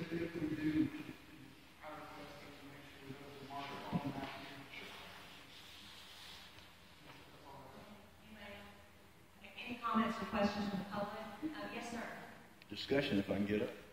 if we do, I request that we make sure those are marked on the map. Any comments or questions from the public? Yes, sir. Discussion, if I can get up.